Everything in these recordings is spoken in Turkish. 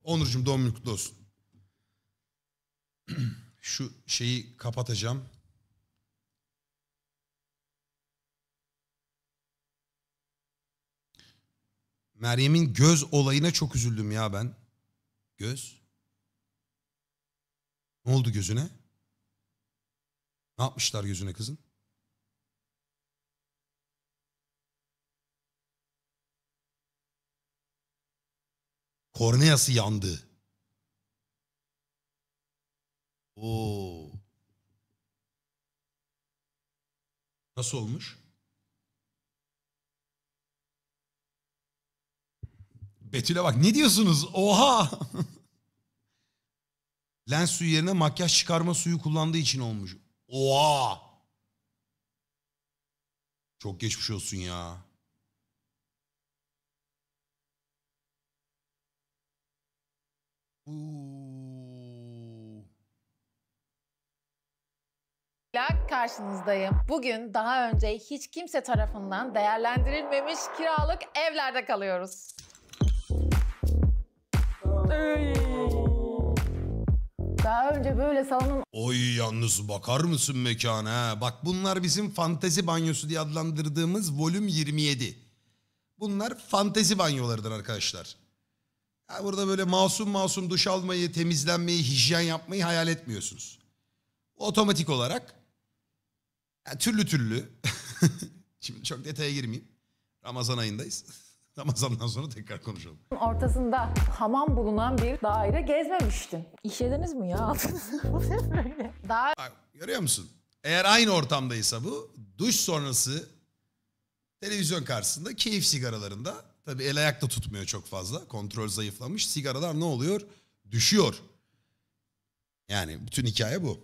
Onurcuğum doğum günün kutlu olsun. Şu şeyi kapatacağım. Meryem'in göz olayına çok üzüldüm ya ben. Göz. Ne oldu gözüne? Ne yapmışlar gözüne kızın? Korneası yandı. Oo. Nasıl olmuş? Betül'e bak, ne diyorsunuz? Oha! Lens suyu yerine makyaj çıkarma suyu kullandığı için olmuş. Oha! Çok geçmiş olsun ya. Karşınızdayım. Bugün daha önce hiç kimse tarafından değerlendirilmemiş kiralık evlerde kalıyoruz. Daha önce böyle salonun Oy, yalnız bakar mısın mekana? Bak, bunlar bizim fantezi banyosu diye adlandırdığımız volüm 27. Bunlar fantezi banyolarıdır arkadaşlar. Ya burada böyle masum masum duş almayı, temizlenmeyi, hijyen yapmayı hayal etmiyorsunuz. Otomatik olarak yani türlü türlü. Şimdi çok detaya girmeyeyim. Ramazan ayındayız. Ramazandan sonra tekrar konuşalım. ortasında hamam bulunan bir daire gezmemiştim. İşlediniz mi ya? Daha Bak, görüyor musun? Eğer aynı ortamdaysa bu, duş sonrası televizyon karşısında keyif sigaralarında, tabii el ayakta tutmuyor çok fazla, kontrol zayıflamış, sigaralar ne oluyor? Düşüyor. Yani bütün hikaye bu.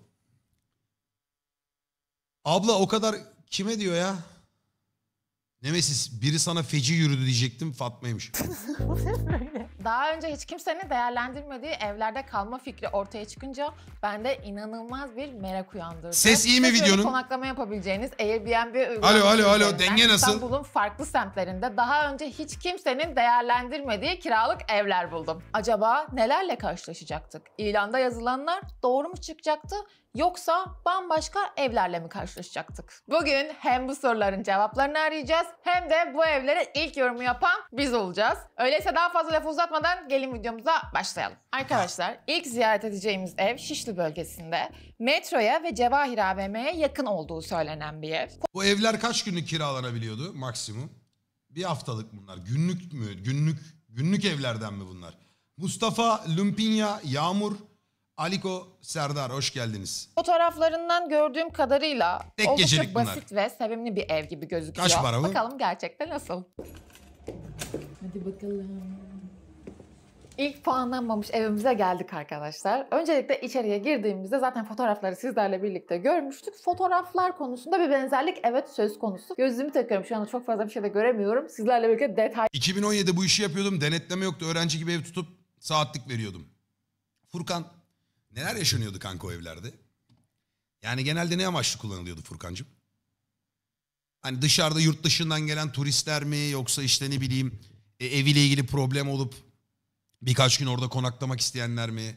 Abla o kadar kime diyor ya? Nemesis, biri sana feci yürüdü diyecektim, Fatma'ymış. Daha önce hiç kimsenin değerlendirmediği evlerde kalma fikri ortaya çıkınca bende inanılmaz bir merak uyandırdı. Ses iyi mi Tek videonun? konaklama yapabileceğiniz Airbnb uygulaması Alo, üzerinden denge nasıl? İstanbul'un farklı semtlerinde daha önce hiç kimsenin değerlendirmediği kiralık evler buldum. Acaba nelerle karşılaşacaktık? İlanda yazılanlar doğru mu çıkacaktı? Yoksa bambaşka evlerle mi karşılaşacaktık? Bugün hem bu soruların cevaplarını arayacağız hem de bu evlere ilk yorumu yapan biz olacağız. Öyleyse daha fazla lafı uzatmadan gelin videomuza başlayalım. Arkadaşlar, ilk ziyaret edeceğimiz ev Şişli bölgesinde. Metroya ve Cevahir AVM'ye yakın olduğu söylenen bir ev. Bu evler kaç günlük kiralanabiliyordu maksimum? Bir haftalık bunlar. Günlük mü? Günlük evlerden mi bunlar? Mustafa, Lumpinya, Yağmur, Aliko, Serdar, hoş geldiniz. Fotoğraflarından gördüğüm kadarıyla Tek oldukça gecelik bunlar. basit ve sevimli bir ev gibi gözüküyor. Kaç para bu? Bakalım gerçekten nasıl? Hadi bakalım. İlk puanlanmamış evimize geldik arkadaşlar. Öncelikle içeriye girdiğimizde zaten fotoğrafları sizlerle birlikte görmüştük. Fotoğraflar konusunda bir benzerlik evet söz konusu. Gözlüğümü takıyorum, şu anda çok fazla bir şey de göremiyorum. Sizlerle birlikte detay 2017 bu işi yapıyordum. Denetleme yoktu. Öğrenci gibi ev tutup saatlik veriyordum. Furkan, neler yaşanıyordu kanka o evlerde? Yani genelde ne amaçlı kullanılıyordu Furkancığım? Hani dışarıda yurt dışından gelen turistler mi, yoksa işte ne bileyim eviyle ilgili problem olup birkaç gün orada konaklamak isteyenler mi?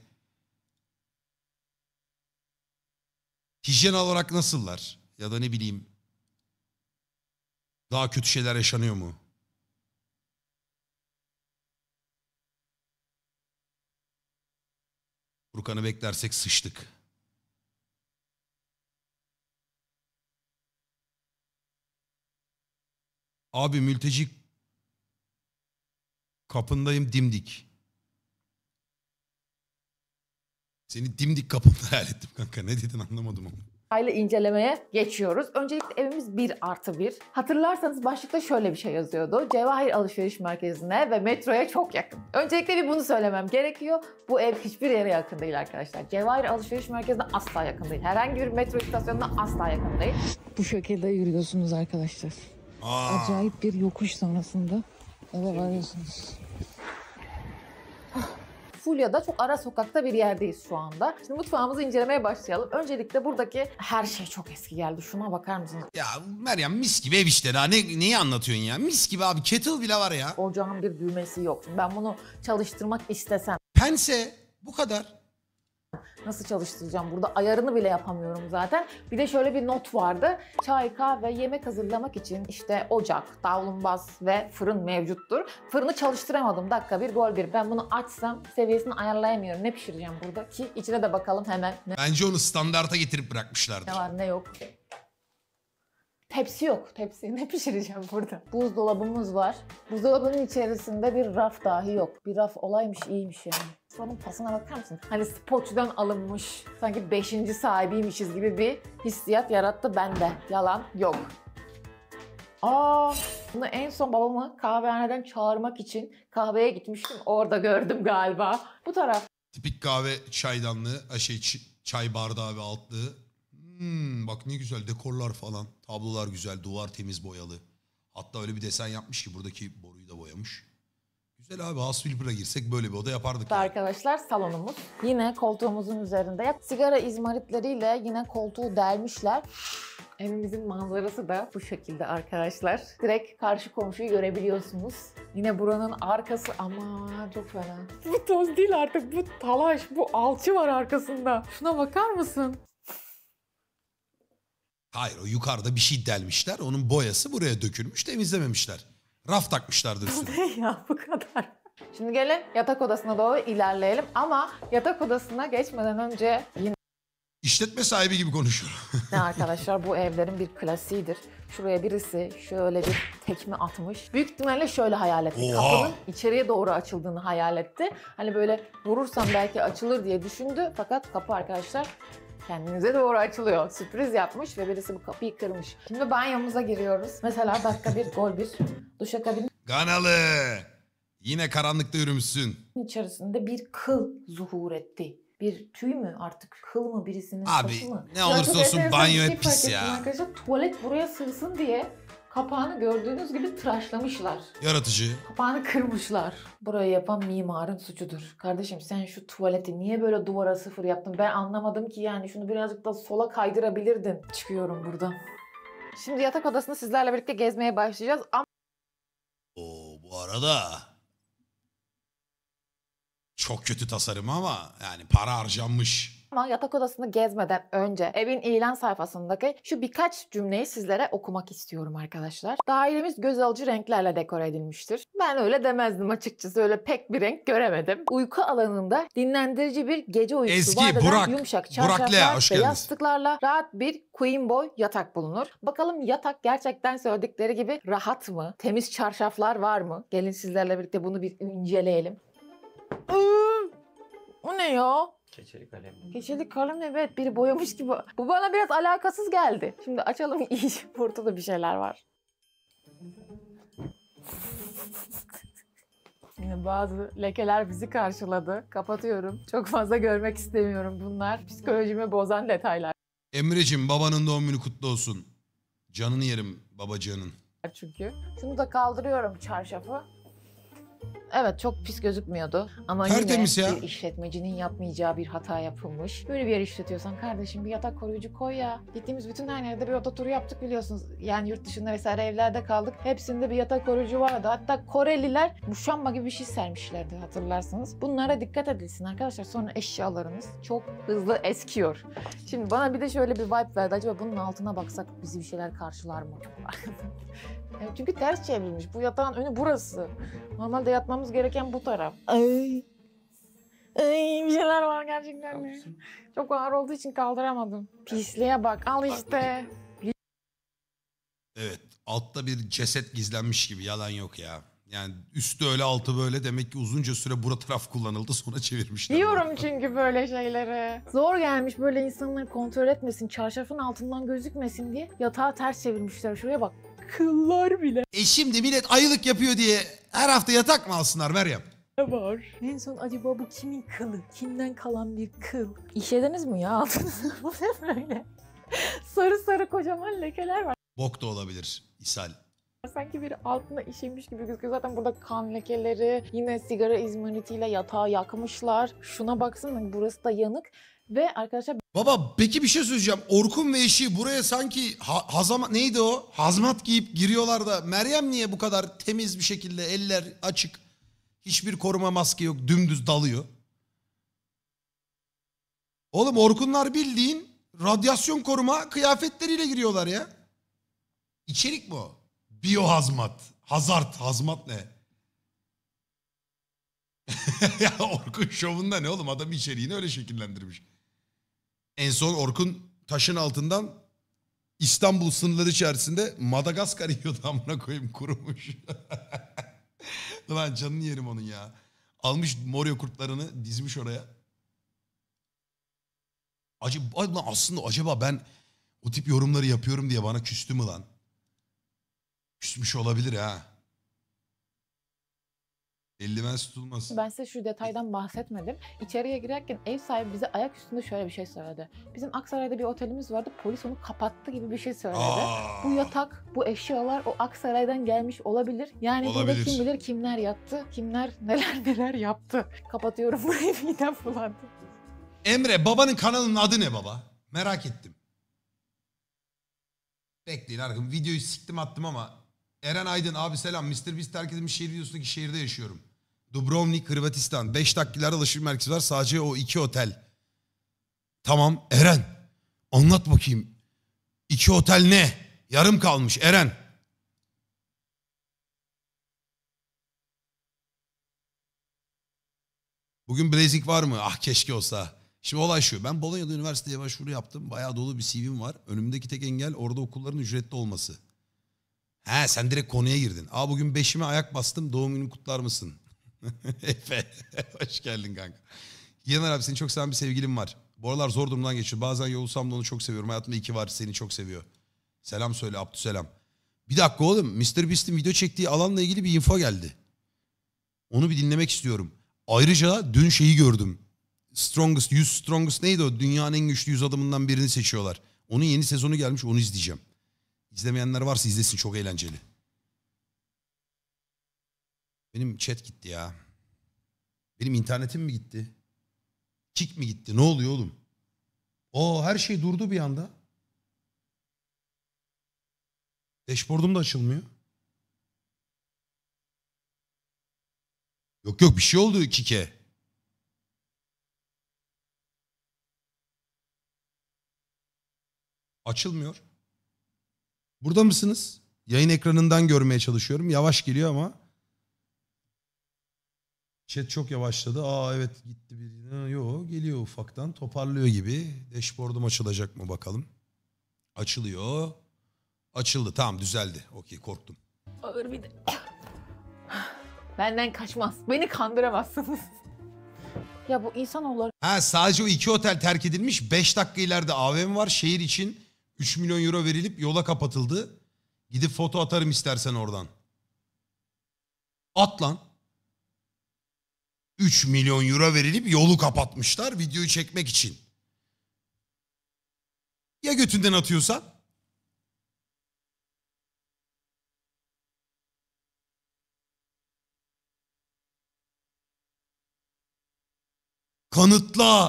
Hijyen olarak nasıllar? Ya da ne bileyim daha kötü şeyler yaşanıyor mu? Furkan'ı beklersek sıçtık. Abi mülteci kapındayım dimdik. Seni dimdik kapında hayal ettim kanka. Ne dedin anlamadım onu. detaylı incelemeye geçiyoruz. Öncelikle evimiz 1+1. Hatırlarsanız başlıkta şöyle bir şey yazıyordu. Cevahir Alışveriş Merkezi'ne ve metroya çok yakın. Öncelikle bir bunu söylemem gerekiyor. Bu ev hiçbir yere yakın değil arkadaşlar. Cevahir Alışveriş Merkezi'ne asla yakın değil. Herhangi bir metro istasyonuna asla yakın değil. Bu şekilde yürüyorsunuz arkadaşlar. Acayip bir yokuş sonrasında eve varıyorsunuz. Fulya'da çok ara sokakta bir yerdeyiz şu anda. Şimdi mutfağımızı incelemeye başlayalım. Öncelikle buradaki her şey çok eski geldi. Şuna bakar mısınız? Ya Meryem, mis gibi ev işte daha. Neyi anlatıyorsun ya? Mis gibi abi, kettle bile var ya. Ocağın bir düğmesi yok. Ben bunu çalıştırmak istesem pense bu kadar. Nasıl çalıştıracağım burada? Ayarını bile yapamıyorum zaten. Bir de şöyle bir not vardı. Çay, kahve, yemek hazırlamak için işte ocak, davlumbaz ve fırın mevcuttur. Fırını çalıştıramadım. Dakika bir, gol bir. Ben bunu açsam seviyesini ayarlayamıyorum. Ne pişireceğim burada? Ki içine de bakalım hemen. Bence onu standarta getirip bırakmışlardır. Ne var ne yok. Tepsi yok. Tepsi ne pişireceğim burada? Buzdolabımız var. Buzdolabının içerisinde bir raf dahi yok. Bir raf olaymış iyiymiş yani. Buzdolabının pasına bakar mısın? Hani sporçudan alınmış. Sanki 5. sahibiymişiz gibi bir hissiyat yarattı bende. Yalan yok. Bunu en son babamı kahvehaneden çağırmak için kahveye gitmiştim. Orada gördüm galiba. Bu taraf. Tipik kahve çaydanlığı, çay bardağı ve altlığı. Bak ne güzel dekorlar falan. Tablolar güzel, duvar temiz boyalı. Hatta öyle bir desen yapmış ki buradaki boruyu da boyamış. Güzel abi, House Flipper'a girsek böyle bir oda yapardık. Yani. Arkadaşlar salonumuz. Yine koltuğumuzun üzerinde sigara izmaritleriyle yine koltuğu delmişler. Evimizin manzarası da bu şekilde arkadaşlar. Direkt karşı komşuyu görebiliyorsunuz. Yine buranın arkası aman çok fena. Bu toz değil artık, bu talaş, bu alçı var arkasında. Şuna bakar mısın? Hayır, o yukarıda bir şey delmişler. Onun boyası buraya dökülmüş, temizlememişler. Raf takmışlardı üstüne. Ne ya bu kadar. Şimdi gelin yatak odasına doğru ilerleyelim ama yatak odasına geçmeden önce yine İşletme sahibi gibi konuşuyor. ne arkadaşlar bu evlerin bir klasiğidir. Şuraya birisi şöyle bir tekme atmış. Büyük ihtimalle şöyle hayal etti. Oha! Kapının içeriye doğru açıldığını hayal etti. Hani böyle vurursam belki açılır diye düşündü. Fakat kapı arkadaşlar kendinize doğru açılıyor. Sürpriz yapmış ve birisi bu kapıyı kırmış. Şimdi banyomuza giriyoruz. Mesela dakika bir, gol bir. Duşakabinin Ganalı. Yine karanlıkta yürümüşsün. içerisinde bir kıl zuhur etti. Bir tüy mü artık? Kıl mı birisinin Abi, saçı mı? ne olursa çok olsun enteresan banyo bir hep pis fark ya. ettim arkadaşlar. Tuvalet buraya sığsın diye kapağını gördüğünüz gibi tıraşlamışlar. Yaratıcı. Kapağını kırmışlar. Burayı yapan mimarın suçudur. Kardeşim sen şu tuvaleti niye böyle duvara sıfır yaptın? Ben anlamadım ki yani. Şunu birazcık da sola kaydırabilirdin. Çıkıyorum buradan. Şimdi yatak odasını sizlerle birlikte gezmeye başlayacağız. Oo, bu arada çok kötü tasarım ama yani para harcanmış. Ama yatak odasını gezmeden önce evin ilan sayfasındaki şu birkaç cümleyi sizlere okumak istiyorum arkadaşlar. Dairemiz göz alıcı renklerle dekore edilmiştir. Ben öyle demezdim açıkçası. Öyle pek bir renk göremedim. Uyku alanında dinlendirici bir gece uykusu Ezgi, vaat eden Burak, yumuşak Burak Lea, çarşaflar hoş ve geldiniz. yastıklarla rahat bir queen boy yatak bulunur. Bakalım yatak gerçekten söyledikleri gibi rahat mı? Temiz çarşaflar var mı? Gelin sizlerle birlikte bunu bir inceleyelim. O ne ya? Keçeli kalem. Keçeli kalem evet biri boyamış gibi. Bu bana biraz alakasız geldi. Şimdi açalım iyice. Burada da bir şeyler var. Yine bazı lekeler bizi karşıladı. Kapatıyorum. Çok fazla görmek istemiyorum bunlar. Psikolojimi bozan detaylar Emre'cim babanın doğum günü kutlu olsun. Canını yerim babacığının. çünkü. Şunu da kaldırıyorum çarşafı. Evet çok pis gözükmüyordu ama Tertemiz yine ya. bir işletmecinin yapmayacağı bir hata yapılmış. Böyle bir yer işletiyorsan kardeşim bir yatak koruyucu koy ya. Gittiğimiz bütün her yerde bir oda turu yaptık biliyorsunuz. Yani yurt dışında vesaire evlerde kaldık. Hepsinde bir yatak koruyucu vardı. Hatta Koreliler muşamba gibi bir şey sermişlerdi hatırlarsınız. Bunlara dikkat edilsin arkadaşlar. Sonra eşyalarınız çok hızlı eskiyor. Şimdi bana bir de şöyle bir vibe verdi. Acaba bunun altına baksak bizi bir şeyler karşılar mı? Evet, çünkü ters çevrilmiş. Bu yatağın önü burası. Normalde yatmamız gereken bu taraf. Ay. Ay bir şeyler var gerçekten de. Çok ağır olduğu için kaldıramadım. Pisliğe bak. Al işte. Evet, altta bir ceset gizlenmiş gibi, yalan yok ya. Yani üstü öyle altı böyle, demek ki uzunca süre bura taraf kullanıldı, sonra çevirmişler. Diyorum çünkü böyle şeyleri. Zor gelmiş böyle insanları kontrol etmesin, çarşafın altından gözükmesin diye yatağı ters çevirmişler. Şuraya bak. Kıllar bile Şimdi millet ayılık yapıyor diye her hafta yatak mı alsınlar Meryem? var. En son acaba bu kimin kılı? Kimden kalan bir kıl? İşlediniz mi ya altınızı? Bu ne böyle? Sarı sarı kocaman lekeler var. Bok da olabilir, ishal. Sanki biri altına işemiş gibi gözüküyor. Zaten burada kan lekeleri, yine sigara izmaritiyle yatağı yakmışlar. Şuna baksana burası da yanık. Ve arkadaşlar Baba peki bir şey söyleyeceğim. Orkun ve eşi buraya sanki neydi o? Hazmat giyip giriyorlar da Meryem niye bu kadar temiz bir şekilde, eller açık, hiçbir koruma maske yok, dümdüz dalıyor? Oğlum Orkunlar bildiğin radyasyon koruma kıyafetleriyle giriyorlar ya. İçerik mi o? Biyohazmat. Hazmat ne? Ya Orkun şovunda ne oğlum? Adam içeriğini öyle şekillendirmiş. En son Orkun taşın altından İstanbul sınırları içerisinde Madagaskar yiyordu, amına koyayım, kurumuş. Ulan canını yerim onun ya. Almış Moryo kurtlarını dizmiş oraya. Acaba ben o tip yorumları yapıyorum diye bana küstü mü lan? Küsmüş olabilir ha. Eldiven tutulmaz. Ben size şu detaydan bahsetmedim. İçeriye girerken ev sahibi bize ayak üstünde şöyle bir şey söyledi. Bizim Aksaray'da bir otelimiz vardı. Polis onu kapattı gibi bir şey söyledi. Bu yatak, bu eşyalar o Aksaray'dan gelmiş olabilir. Yani Olabilir. burada kim bilir kimler yattı, kimler neler yaptı. Kapatıyorum burayı, midem bulandı. Emre, babanın kanalının adı ne baba? Merak ettim. Bekleyin arkadaşım, videoyu siktim attım ama. Eren Aydın abi selam. Mr. Beast terk edilmiş şehir videosundaki şehirde yaşıyorum. Dubrovnik, Hırvatistan. 5 dakikalarda alışveriş merkezi var. Sadece o 2 otel. Tamam Eren. Anlat bakayım. 2 otel ne? Yarım kalmış Eren. Bugün Blazik var mı? Ah keşke olsa. Şimdi olay şu. Ben Bolonya'da üniversiteye başvuru yaptım. Bayağı dolu bir CV'm var. Önümdeki tek engel orada okulların ücretli olması. He sen direkt konuya girdin. Aa bugün 5'ime ayak bastım. Doğum gününü kutlar mısın? Efe. Hoş geldin kanka. Yener abi seni çok seven bir sevgilim var. Bu aralar zor durumdan geçiyor. Bazen yoğulsam da onu çok seviyorum. Hayatımda 2 var, seni çok seviyor. Selam söyle Abdüselam. Bir dakika oğlum. Mr. Beast'in video çektiği alanla ilgili bir info geldi. Onu bir dinlemek istiyorum. Ayrıca dün şeyi gördüm. 100 Strongest neydi o? Dünyanın en güçlü 100 adamından birini seçiyorlar. Onun yeni sezonu gelmiş, onu izleyeceğim. İzlemeyenler varsa izlesin, çok eğlenceli. Benim chat gitti ya. Benim internetim mi gitti? Kick mi gitti? Ne oluyor oğlum? Her şey durdu bir anda. Dashboard'um da açılmıyor. Yok bir şey oldu Kick'e. Açılmıyor. Burada mısınız? Yayın ekranından görmeye çalışıyorum. Yavaş geliyor ama. Chat çok yavaşladı. Evet gitti. Yok geliyor ufaktan. Toparlıyor gibi. Dashboard'um açılacak mı bakalım. Açılıyor. Açıldı. Tamam düzeldi. Okey korktum. Ağır bir de. Benden kaçmaz. Beni kandıramazsınız. Ya bu insanoğulları Sadece o 2 otel terk edilmiş. 5 dakika ileride AVM var. Şehir için 3 milyon euro verilip yola kapatıldı. Gidip foto atarım istersen oradan. At lan. 3 milyon euro verilip yolu kapatmışlar videoyu çekmek için. Ya götünden atıyorsan? Kanıtla.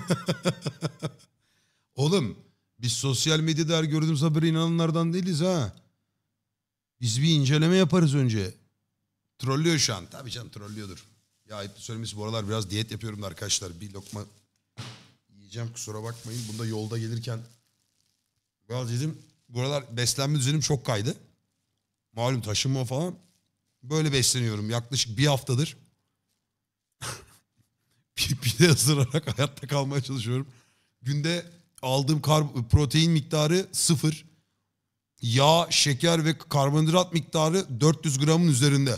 Oğlum biz sosyal medyada her gördüğümüz habere inananlardan değiliz ha. Biz bir inceleme yaparız önce. Trollüyor şu an. Tabii canım trollüyordur. Ya ayıp söylemesi, bu aralar biraz diyet yapıyorum da arkadaşlar. Bir lokma yiyeceğim, kusura bakmayın. Bunda yolda gelirken biraz yedim. Bu aralar beslenme düzenim çok kaydı. Malum taşınma falan. Böyle besleniyorum yaklaşık bir haftadır. Pide ısırarak hayatta kalmaya çalışıyorum. Günde aldığım protein miktarı 0. Yağ, şeker ve karbonhidrat miktarı 400 gramın üzerinde.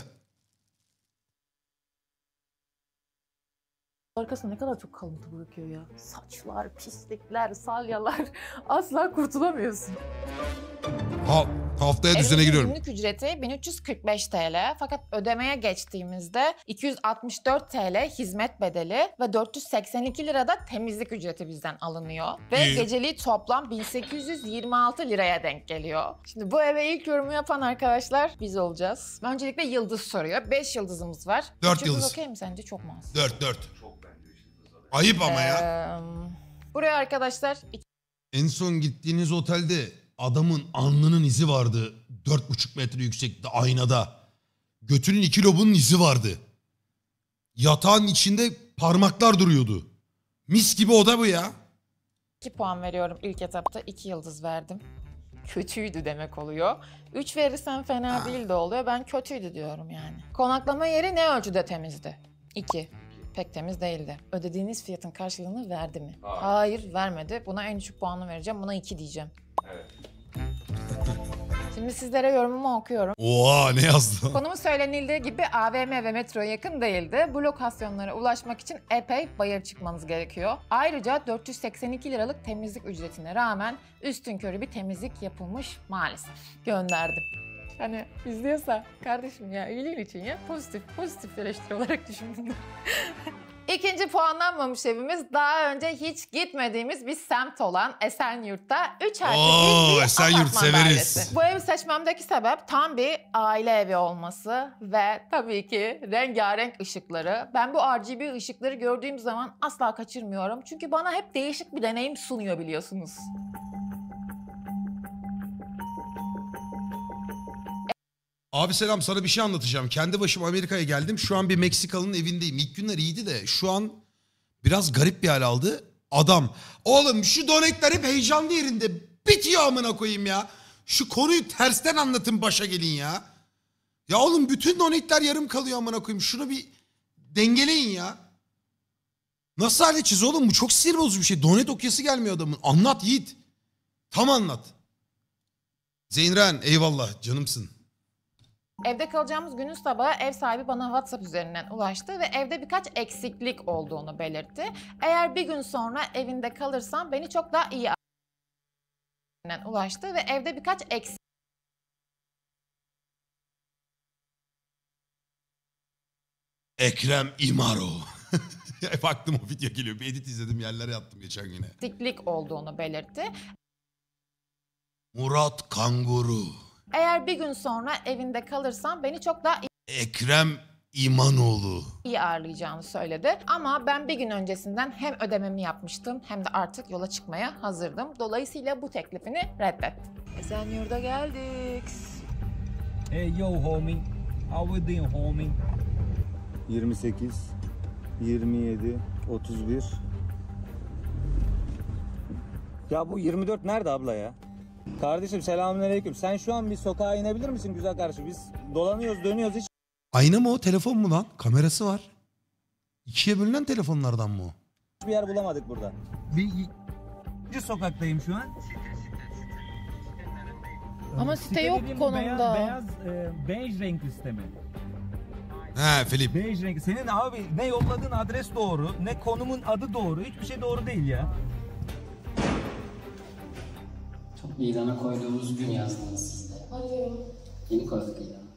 arkasında ne kadar çok kalıntı bırakıyor ya. Saçlar, pislikler, salyalar. Asla kurtulamıyorsun. Haftaya düzene Evimizin giriyorum. günlük ücreti 1345 TL fakat ödemeye geçtiğimizde 264 TL hizmet bedeli ve 482 lirada temizlik ücreti bizden alınıyor. Ve İyi. geceliği toplam 1826 liraya denk geliyor. Şimdi bu eve ilk yorumu yapan arkadaşlar biz olacağız. Öncelikle yıldız soruyor. 5 yıldızımız var. 4 3 yıldız. okey mi sence? Çok mu az? 4. Ayıp ama ya. Buraya arkadaşlar En son gittiğiniz otelde adamın alnının izi vardı. 4,5 metre yüksekte aynada. Götünün 2 lobunun izi vardı. Yatağın içinde parmaklar duruyordu. Mis gibi oda bu ya. 2 puan veriyorum ilk etapta. 2 yıldız verdim. Kötüydü demek oluyor. 3 verirsen fena değil de oluyor. Ben kötüydü diyorum yani. Konaklama yeri ne ölçüde temizdi? 2. Pek temiz değildi. Ödediğiniz fiyatın karşılığını verdi mi? Hayır, vermedi. Buna en düşük puanı vereceğim. Buna 2 diyeceğim. Evet. Şimdi sizlere yorumumu okuyorum. Oha ne yazdı? Konumu söylenildiği gibi AVM ve metroya yakın değildi. Bu lokasyonlara ulaşmak için epey bayır çıkmanız gerekiyor. Ayrıca 482 liralık temizlik ücretine rağmen üstünkörü bir temizlik yapılmış maalesef. Gönderdim. Hani izliyorsa kardeşim ya iyiliğin için ya pozitif eleştiri olarak düşündüm. İkinci puanlanmamış evimiz daha önce hiç gitmediğimiz bir semt olan Esenyurt'ta 3 artı bir Esenyurt apartman severiz. dairesi. Bu evi seçmemdeki sebep tam bir aile evi olması ve tabii ki rengarenk ışıkları. Ben bu RGB ışıkları gördüğüm zaman asla kaçırmıyorum. Çünkü bana hep değişik bir deneyim sunuyor biliyorsunuz. Abi selam, sana bir şey anlatacağım. Kendi başıma Amerika'ya geldim. Şu an bir Meksikalı'nın evindeyim. İlk günler iyiydi de şu an biraz garip bir hal aldı. Adam, oğlum şu donetler hep heyecanlı yerinde. Bitiyor amına koyayım ya. Şu konuyu tersten anlatın, başa gelin ya. Ya oğlum bütün donetler yarım kalıyor amına koyayım. Şunu bir dengeleyin ya. Nasıl halledeceğiz oğlum? Bu çok sinir bozucu bir şey. Donet okuyası gelmiyor adamın. Anlat Yiğit. Tam anlat. Zeynren eyvallah canımsın. Evde kalacağımız günün sabahı ev sahibi bana WhatsApp üzerinden ulaştı ve evde birkaç eksiklik olduğunu belirtti. Eğer bir gün sonra evinde kalırsam beni çok daha iyi ulaştı ve evde birkaç Ekrem İmaro. Baktım o video geliyor. Bir edit izledim, yerlere yattım geçen güne. eksiklik olduğunu belirtti. Murat Kanguru. Eğer bir gün sonra evinde kalırsam beni çok daha Ekrem İmanoğlu. iyi ağırlayacağını söyledi. Ama ben bir gün öncesinden hem ödememi yapmıştım hem de artık yola çıkmaya hazırdım. Dolayısıyla bu teklifini reddettim. Esenyurt'a geldik. Hey yo homie, how we doing homie? 28, 27, 31. Ya bu 24 nerede abla ya? Kardeşim selamünaleyküm. Sen şu an bir sokağa inebilir misin güzel kardeşim? Biz dolanıyoruz, dönüyoruz hiç. Ayna mı o? Telefon mu lan? Kamerası var. İkiye bölünen telefonlardan mı o? Bir yer bulamadık burada. Bir sokaktayım şu an. Ama site yok dediğim konumda. Beyaz, bej renkli site mi? He Filip. Bej renkli. Senin abi ne yolladığın adres doğru, ne konumun adı doğru. Hiçbir şey doğru değil ya. İlana koyduğumuz gün yazdınız siz de. Hayır. Yeni koyduk ilana.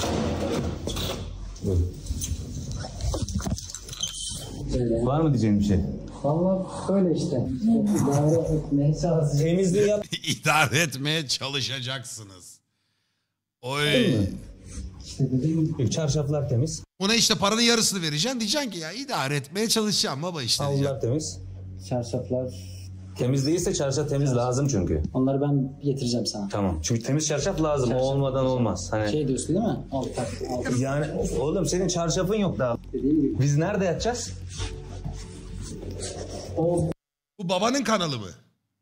Var mı diyeceğim bir şey? Valla böyle işte. İdare etmeye çalışacağız. Temizliği yap. İdare etmeye çalışacaksınız. Oy. İşte dediğim gibi. Çarşaflar temiz, Ona işte paranın yarısını vereceksin. Diyeceksin ki ya idare etmeye çalışacağım baba işte diyeceksin. havlular temiz. Çarşaflar. Temiz değilse çarşaf temiz lazım çünkü. Onları ben getireceğim sana. Tamam. Çünkü temiz çarşaf lazım. O olmadan olmaz. Hani Şey diyorsun değil mi? Al tak. Al. yani oğlum senin çarşafın yok daha. Dediğim gibi. Biz nerede yatacağız? O Bu babanın kanalı mı?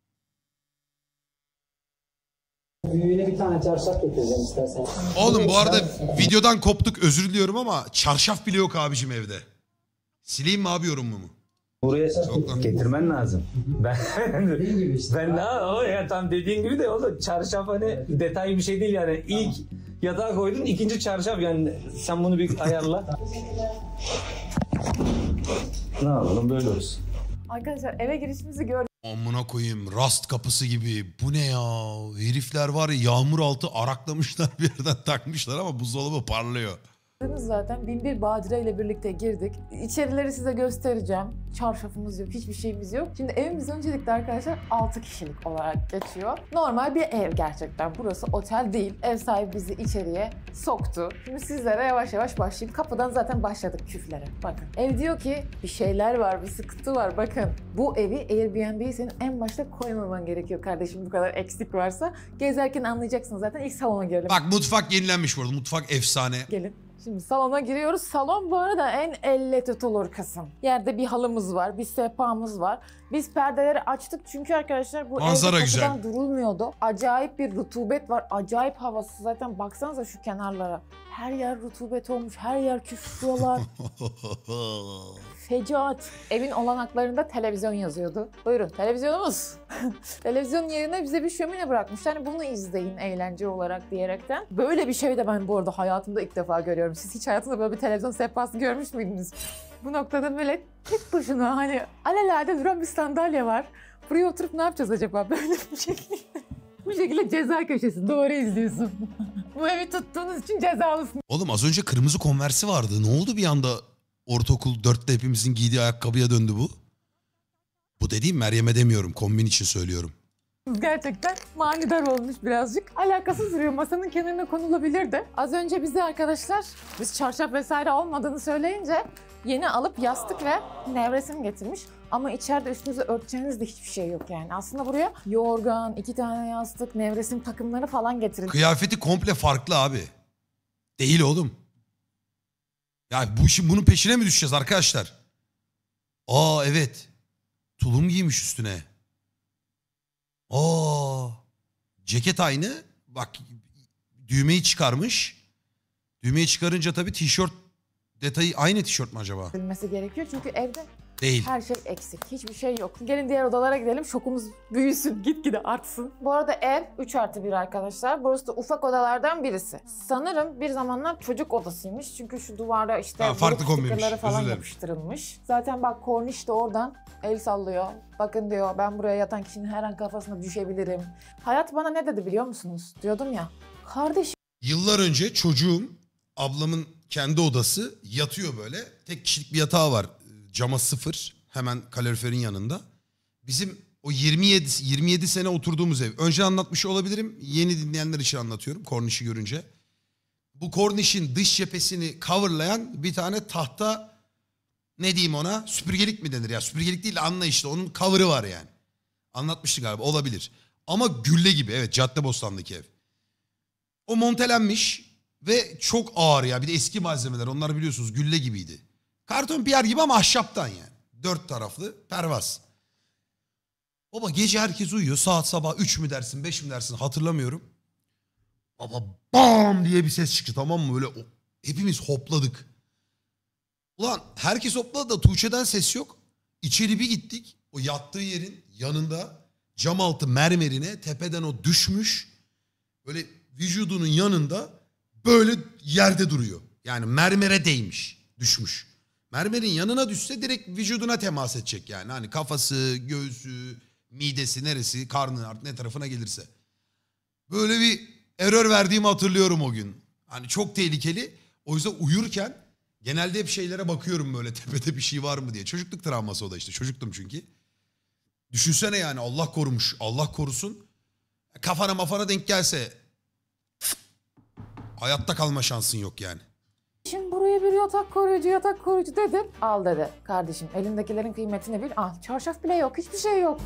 büyüğüne bir tane çarşaf getireceğim istersen. Oğlum bu arada videodan koptuk, özür diliyorum ama çarşaf bile yok abicim evde. Sileyim mi abi yorumumu? Buraya lan. getirmen lazım. Dediğim gibi işte. Ben daha o ya tam dediğin gibi de oğlum çarşaf hani detay bir şey değil yani. İlk yatağa koydun, ikinci çarşaf yani sen bunu bir ayarla. Ne yapalım böyle olsun. Arkadaşlar eve girişimizi gördünüz Amına koyayım, rast kapısı gibi. Bu ne ya? Herifler var ya, yağmur altı araklamışlar, bir yerden takmışlar ama buzdolabı parlıyor. zaten. Binbir Badire ile birlikte girdik. İçerileri size göstereceğim. Çarşafımız yok, hiçbir şeyimiz yok. Şimdi evimiz öncelikle arkadaşlar 6 kişilik olarak geçiyor. Normal bir ev gerçekten. Burası otel değil. Ev sahibi bizi içeriye soktu. Şimdi sizlere yavaş yavaş başlayayım. Kapıdan zaten başladık küflere. Bakın. Ev diyor ki bir şeyler var, bir sıkıntı var. Bakın bu evi Airbnb'yi senin en başta koymaman gerekiyor kardeşim, bu kadar eksik varsa. Gezerken anlayacaksın zaten. İlk salona girelim. Bak mutfak yenilenmiş bu arada. Mutfak efsane. Gelin. Şimdi salona giriyoruz. Salon bu arada en elle tutulur kısım. Yerde bir halımız var, bir sehpamız var. Biz perdeleri açtık çünkü arkadaşlar bu Manzara evde güzel. kapıdan durulmuyordu. Acayip bir rutubet var, acayip havası. Zaten baksanıza şu kenarlara. Her yer rutubet olmuş, her yer küflüyorlar. Fecaat. Evin olanaklarında televizyon yazıyordu. Buyurun televizyonumuz. Televizyonun yerine bize bir şömine bırakmışlar. Yani bunu izleyin eğlence olarak diyerekten. Böyle bir şey de ben bu arada hayatımda ilk defa görüyorum. Siz hiç hayatınızda böyle bir televizyon sehpası görmüş müydünüz? Bu noktada böyle tek başına hani alelade duran bir sandalye var. Buraya oturup ne yapacağız acaba? Böyle bir şekilde. Bu şekilde ceza köşesi doğru izliyorsun. Bu evi tuttuğunuz için cezalısın. Oğlum az önce kırmızı Converse'i vardı. Ne oldu bir anda ortaokul 4'te hepimizin giydiği ayakkabıya döndü bu? Bu dediğim Meryem'e demiyorum. Kombin için söylüyorum. Gerçekten manidar olmuş birazcık. Alakasız duruyor. Masanın kenarına konulabilirdi. Az önce bize arkadaşlar, biz çarşaf vesaire olmadığını söyleyince yeni alıp yastık ve nevresim getirmiş. Ama içeride üstünüzü örteceğiniz de hiçbir şey yok yani. Aslında buraya yorgan, 2 tane yastık, nevresim takımları falan getirin. Kıyafeti komple farklı abi. Değil oğlum. Ya bu işin bunun peşine mi düşeceğiz arkadaşlar? Aa evet. Tulum giymiş üstüne. Aa. Ceket aynı. Bak düğmeyi çıkarmış. Düğmeyi çıkarınca tabii tişört detayı aynı tişört mü acaba? Bilmesi gerekiyor çünkü evde Değil. her şey eksik. Hiçbir şey yok. Gelin diğer odalara gidelim. Şokumuz büyüsün. Gitgide artsın. Bu arada ev 3+1 arkadaşlar. Burası da ufak odalardan birisi. Sanırım bir zamanlar çocuk odasıymış. Çünkü şu duvara işte farklı bulut kombinmiş. stickerları falan Özür dilerim. yapıştırılmış. Zaten bak korniş de oradan el sallıyor. Bakın diyor ben buraya yatan kişinin her an kafasına düşebilirim. Hayat bana ne dedi biliyor musunuz? Diyordum ya. Kardeşim Yıllar önce çocuğum ablamın kendi odası yatıyor böyle. Tek kişilik bir yatağı var. Cama 0. Hemen kaloriferin yanında. Bizim o 27 sene oturduğumuz ev. Önce anlatmış olabilirim. Yeni dinleyenler için anlatıyorum kornişi görünce. Bu kornişin dış cephesini coverlayan bir tane tahta, ne diyeyim ona, süpürgelik mi denir ya? Süpürgelik değil de anla işte, onun cover'ı var yani. Anlatmıştı galiba, olabilir. Ama gülle gibi, evet, Caddebostan'daki ev. O montelenmiş ve çok ağır ya. Bir de eski malzemeler, onlar biliyorsunuz gülle gibiydi. Karton piyer gibi ama ahşaptan yani. 4 taraflı pervaz. Baba gece herkes uyuyor. Saat sabah 3 mü dersin 5 mi dersin hatırlamıyorum. Baba bam diye bir ses çıktı, tamam mı? Böyle hepimiz hopladık. Ulan herkes hopladı da Tuğçe'den ses yok. İçeri bir gittik. O yattığı yerin yanında cam altı mermerine tepeden o düşmüş. Böyle vücudunun yanında böyle yerde duruyor. Yani mermere değmiş, düşmüş. Mermerin yanına düşse direkt vücuduna temas edecek yani. Hani kafası, göğsü, midesi, neresi, karnı, artık ne tarafına gelirse. Böyle bir error verdiğimi hatırlıyorum o gün. Hani çok tehlikeli. O yüzden uyurken genelde hep şeylere bakıyorum böyle, tepede bir şey var mı diye. Çocukluk travması o da işte. Çocuktum çünkü. Düşünsene yani, Allah korumuş. Allah korusun. Kafana mafana denk gelse hayatta kalma şansın yok yani. şimdi buraya bir yatak koruyucu dedim. Al dedi. Kardeşim elindekilerin kıymetini bil. Al, çarşaf bile yok, hiçbir şey yok.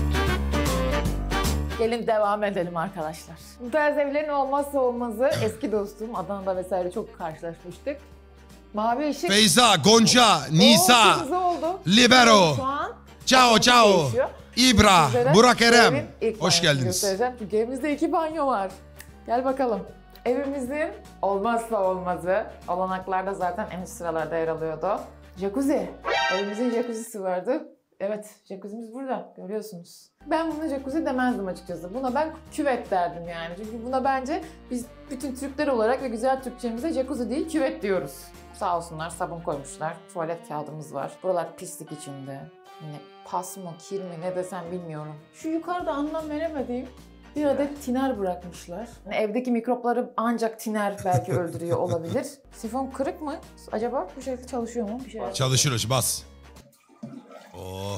Gelin devam edelim arkadaşlar. Bu tarz evlerin olmazsa olmazı, eski dostum Adana'da vesaire çok karşılaşmıştık. Mavi ışık. Feyza, Gonca, Nisa, kırmızı oldu. Libero, Şu an Ciao Ciao, değişiyor. İbra, Sizlere Burak bu Erem. evin ilk Hoş banyosunu geldiniz. göstereceğim. Çünkü evimizde 2 banyo var. Gel bakalım. Evimizin olmazsa olmazı, olanaklarda zaten en üst sıralarda yer alıyordu. Jacuzzi. Evimizin jacuzzisi vardı. Evet, jacuzzi'miz burada. Görüyorsunuz. Ben buna jacuzzi demezdim açıkçası. Buna ben küvet derdim yani. Çünkü buna bence biz bütün Türkler olarak ve güzel Türkçemizde jacuzzi değil küvet diyoruz. Sağ olsunlar sabun koymuşlar. Tuvalet kağıdımız var. Buralar pislik içinde. Yine pas mı, kir mi ne desem bilmiyorum. Şu yukarıda anlam veremediğim bir adet tiner bırakmışlar. Yani evdeki mikropları ancak tiner belki öldürüyor olabilir. Sifon kırık mı? Acaba bu şekilde çalışıyor mu? Bir şey. Çalışır hoş, bas. Oh.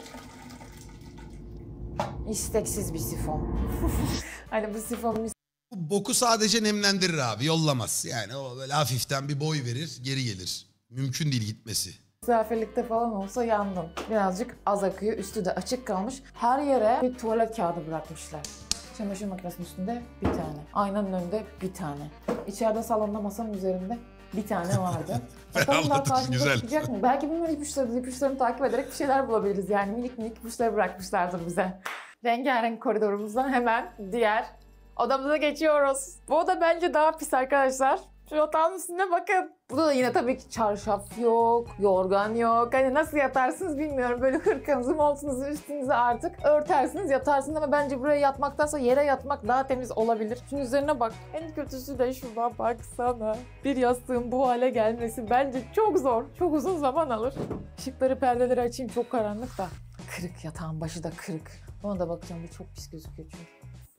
İsteksiz bir sifon. Hani bu sifon Bu boku sadece nemlendirir abi, yollamaz. Yani o böyle hafiften bir boy verir, geri gelir. Mümkün değil gitmesi. misafirlikte falan olsa yandım. Birazcık az akıyor, üstü de açık kalmış. Her yere bir tuvalet kağıdı bırakmışlar. Çamaşır makinesinin üstünde bir tane. Aynanın önünde bir tane. İçeride salonda masanın üzerinde Bir tane vardı. Bakalım daha Ferahlatıcı, karşımıza güzel. çıkacak mı? Belki bunlar ipuçlarını takip ederek bir şeyler bulabiliriz. Yani minik minik ipuçları bırakmışlardır bize. Rengarenk koridorumuzdan hemen diğer odamıza geçiyoruz. Bu oda bence daha pis arkadaşlar. Şu yatağın üstüne bakın. Burada da yine tabii ki çarşaf yok, yorgan yok. Hani nasıl yatarsınız bilmiyorum. Böyle hırkanızı, montunuzu üstünüze artık örtersiniz, yatarsınız ama bence buraya yatmaktansa yere yatmak daha temiz olabilir. Şunun üzerine bak. En kötüsü de şuna baksana. Bir yastığın bu hale gelmesi bence çok zor. Çok uzun zaman alır. Işıkları, perdeleri açayım, çok karanlık da. Kırık, yatağın başı da kırık. Ona da bakacağım, bu çok pis gözüküyor çünkü.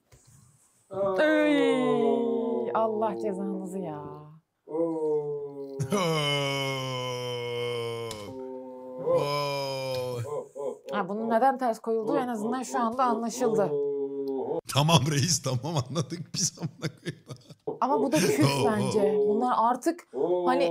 Ey, Allah cezanızı ya. Ha, bunun neden ters koyulduğu en azından şu anda anlaşıldı. Tamam reis, tamam anladık biz, amına koyayım. Ama bu da küs bence. Bunlar artık hani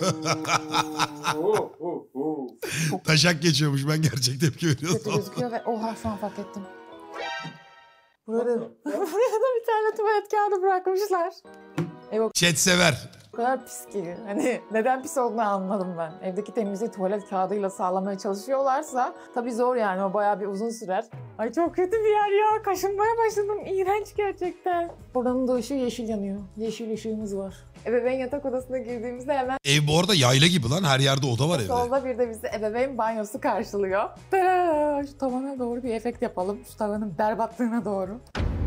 Taşak geçiyormuş, ben gerçek tepki kötü veriyorsam. gözüküyor ve oha şu an fark ettim. Buraya da bir tane tuvalet kağıdı bırakmışlar. Chat sever. O kadar pis ki. Hani neden pis olduğunu anladım ben. Evdeki temizliği tuvalet kağıdıyla sağlamaya çalışıyorlarsa tabii zor yani, o bayağı bir uzun sürer. Ay çok kötü bir yer ya. Kaşınmaya başladım. İğrenç gerçekten. Buranın da ışığı yeşil yanıyor. Yeşil ışığımız var. Ebeveyn yatak odasına girdiğimizde hemen Ev bu arada yayla gibi lan, her yerde oda var evde. solda bir de bizi ebeveyn banyosu karşılıyor. Ta, şu tavana doğru bir efekt yapalım. Şu tavanın berbatlığına doğru.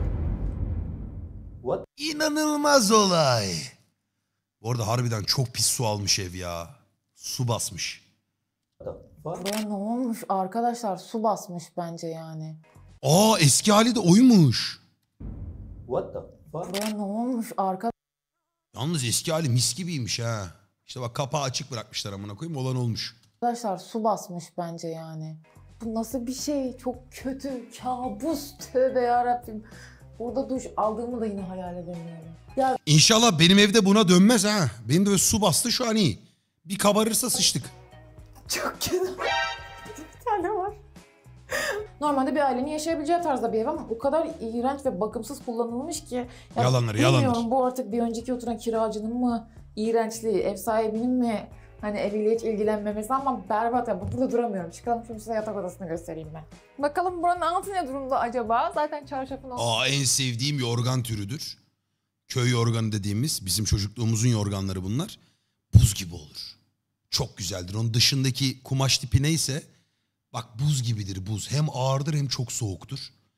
İnanılmaz olay. Bu arada harbiden çok pis su almış ev ya. Su basmış. Buraya ne olmuş arkadaşlar? Su basmış bence yani. Aa, eski hali de oymuş. Buraya ne olmuş arkadaşlar? Yalnız eski hali mis gibiymiş ha. İşte bak, kapağı açık bırakmışlar, amına koyayım, olan olmuş. Arkadaşlar su basmış bence yani. Bu nasıl bir şey? Çok kötü. Kabus. Tövbe yarabbim. Burada duş aldığımı da yine hayal edemiyorum. Ya İnşallah benim evde buna dönmez ha. Benim de böyle su bastı, şu an iyi. Bir kabarırsa sıçtık. çok kötü. Bir tane var. Normalde bir ailenin yaşayabileceği tarzda bir ev ama o kadar iğrenç ve bakımsız kullanılmış ki. Ya Yalanlar, bilmiyorum, yalanlar. bu artık bir önceki oturan kiracının mı iğrençliği, ev sahibinin mi hani eviyle hiç ilgilenmemesi, ama berbat ya. Burada duramıyorum. Çıkalım şimdi size yatak odasını göstereyim ben. Bakalım buranın altı ne durumda acaba? Zaten çarşafın Aa, en sevdiğim yorgan türüdür. Köy yorganı dediğimiz, bizim çocukluğumuzun yorganları bunlar. Buz gibi olur. Çok güzeldir. Onun dışındaki kumaş tipi neyse, bak buz gibidir, buz. Hem ağırdır hem çok soğuktur.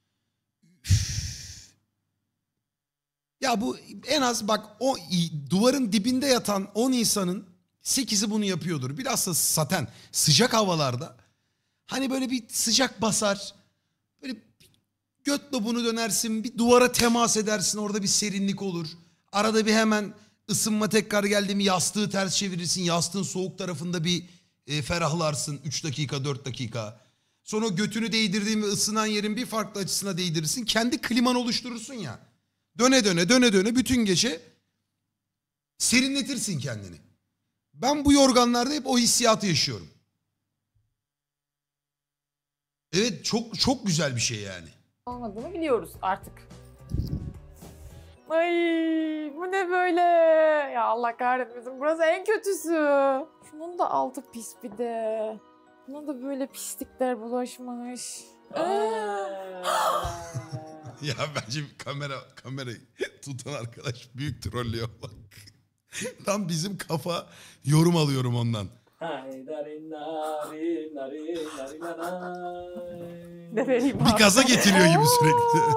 Üf. Ya bu en az bak, o duvarın dibinde yatan 10 insanın 8'i bunu yapıyordur. Bilhassa saten sıcak havalarda hani böyle bir sıcak basar. Böyle göt lobunu dönersin, bir duvara temas edersin, orada bir serinlik olur. Arada bir hemen ısınma tekrar geldi mi yastığı ters çevirirsin. Yastığın soğuk tarafında bir ferahlarsın 3 dakika 4 dakika. Sonra götünü değdirdiğin ve ısınan yerin bir farklı açısına değdirirsin. Kendi kliman oluşturursun ya. Döne döne bütün gece serinletirsin kendini. Ben bu yorganlarda hep o hissiyatı yaşıyorum. Evet, çok çok güzel bir şey yani. olmadığını biliyoruz artık. Ay bu ne böyle? Ya Allah kahretmesin, burası en kötüsü. Şunun da altı pis bir de. Buna da böyle pislikler bulaşmış. Ya bence kamerayı tutan arkadaş büyük trollüyor bak. Tam bizim kafa, yorum alıyorum ondan. Ne vereyim Bir gaza getiriyor gibi sürekli.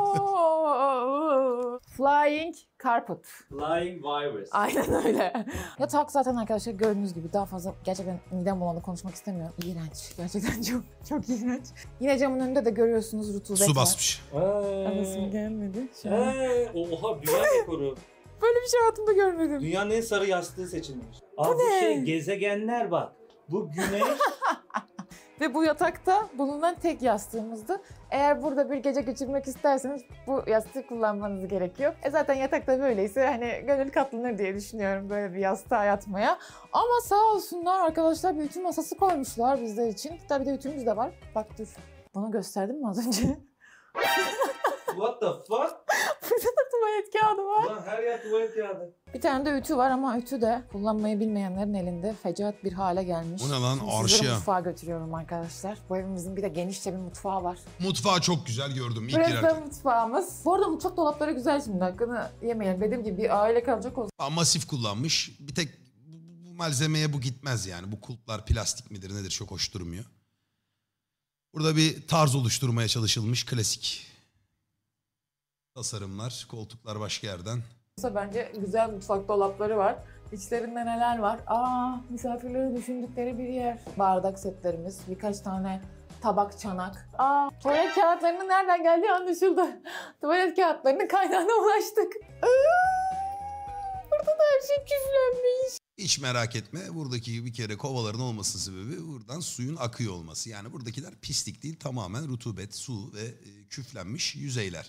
Flying carpet. Flying virus. Aynen öyle. Yatak zaten arkadaşlar gördüğünüz gibi, daha fazla gerçekten midem bulandı, konuşmak istemiyorum. İğrenç. Gerçekten çok iğrenç. Yine camın önünde de görüyorsunuz rutubet var. Su basmış. Anasım gelmedi. Şu an. Oha, dünya rekoru. Böyle bir şey hayatımda görmedim. Dünyanın en sarı yastığı seçilmiş. Bu ne? Gezegenler bak. Bu güneş. Ve bu yatakta bulunan tek yastığımızdı. Eğer burada bir gece geçirmek isterseniz bu yastığı kullanmanız gerekiyor. Zaten yatakta böyleyse hani gönül katlanır diye düşünüyorum böyle bir yastığa yatmaya. Ama sağ olsunlar arkadaşlar, bir ütü masası koymuşlar bizler için. Tabii de ütümüz de var. Bak dur. Bunu gösterdim mi az önce? What the fuck? Tuvalet kağıdı var. Ulan her yer tuvalet kağıdı. Bir tane de ütü var ama ütü de kullanmayı bilmeyenlerin elinde fecaat bir hale gelmiş. Bu ne lan? Şimdi Arşa. sizleri mutfağa götürüyorum arkadaşlar. Bu evimizin bir de genişçe bir mutfağı var. Mutfağı çok güzel gördüm ilk Burası girerken. mutfağımız. Bu arada mutfak dolapları güzel şimdi. Hakkını yemeyelim. Dediğim gibi bir aile kalacak olsa. Masif kullanmış. Bir tek bu malzemeye bu gitmez yani. Bu kulplar plastik midir nedir çok hoş durmuyor. Burada bir tarz oluşturmaya çalışılmış klasik tasarımlar. Koltuklar başka yerden. Bence güzel mutfak dolapları var. İçlerinde neler var? Misafirleri düşündükleri bir yer. Bardak setlerimiz, birkaç tane tabak, çanak. Tuvalet kağıtlarının nereden geldiği anlaşıldı. Tuvalet kağıtlarının kaynağına ulaştık. Burada da her şey küflenmiş. Hiç merak etme. Buradaki bir kere kovaların olmasının sebebi buradan suyun akıyor olması. Yani buradakiler pislik değil, tamamen rutubet, su ve küflenmiş yüzeyler.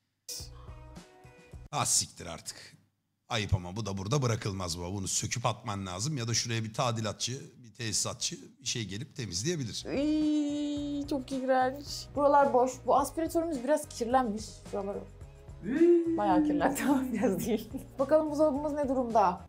Siktir artık. Ayıp ama bu da burada bırakılmaz bu. Bunu söküp atman lazım ya da şuraya bir tadilatçı, bir tesisatçı bir şey gelip temizleyebilir. Çok iğrenç. Buralar boş. Bu aspiratörümüz biraz kirlenmiş. Şuraları bayağı kirlendi ama biraz değil. Bakalım buzdolabımız ne durumda?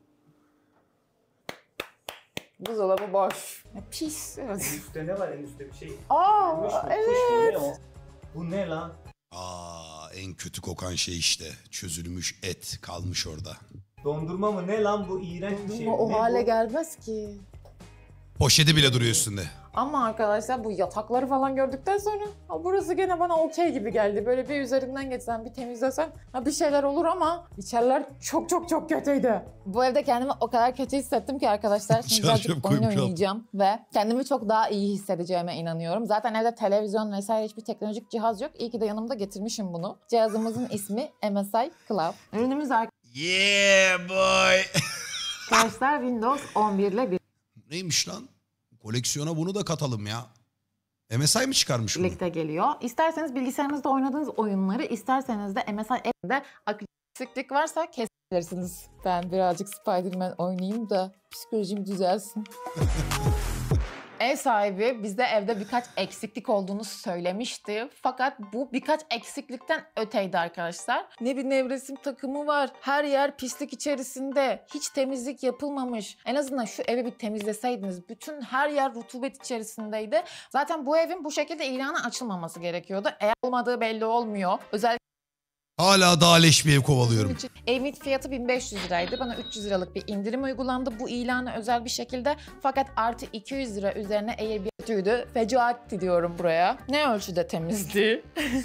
Buzdolabı boş. Pis. Evet. Üstte ne var en üstte bir şey? Evet. Ne o? Bu ne lan? En kötü kokan şey işte. Çözülmüş et kalmış orada. Dondurma mı ne lan bu iğrenç bir şey. O Ne hale bu? gelmez ki. Poşeti bile duruyor üstünde. Ama arkadaşlar bu yatakları falan gördükten sonra burası gene bana okey gibi geldi. Böyle bir üzerinden geçsem, bir temizlesem bir şeyler olur ama içeriler çok kötüydü. Bu evde kendimi o kadar kötü hissettim ki arkadaşlar. Şimdi birazcık oyun oynayacağım ve kendimi çok daha iyi hissedeceğime inanıyorum. Zaten evde televizyon vesaire hiçbir teknolojik cihaz yok. İyi ki de yanımda getirmişim bunu. Cihazımızın ismi MSI Cloud. Ürünümüz Yeah boy. arkadaşlar Windows 11 ile Neymiş lan? Koleksiyona bunu da katalım ya. MSI mi çıkarmış bunu? birlikte geliyor. İsterseniz bilgisayarınızda oynadığınız oyunları, isterseniz de MSI app'inde eksiklik varsa kesebilirsiniz. Ben birazcık Spider-Man oynayayım da psikolojim düzelsin. Ev sahibi bize evde birkaç eksiklik olduğunu söylemişti. Fakat bu birkaç eksiklikten öteydi arkadaşlar. Ne bir nevresim takımı var. Her yer pislik içerisinde. Hiç temizlik yapılmamış. En azından şu evi bir temizleseydiniz. Bütün her yer rutubet içerisindeydi. Zaten bu evin bu şekilde ilana açılmaması gerekiyordu. Eğer olmadığı belli olmuyor. Özellikle Hala daha leş bir ev kovalıyorum. evin fiyatı 1500 liraydı. Bana 300 liralık bir indirim uygulandı bu ilana özel bir şekilde. Fakat artı 200 lira üzerine Airbnb'ydi. Fecaatti diyorum buraya. Ne ölçüde temizdi?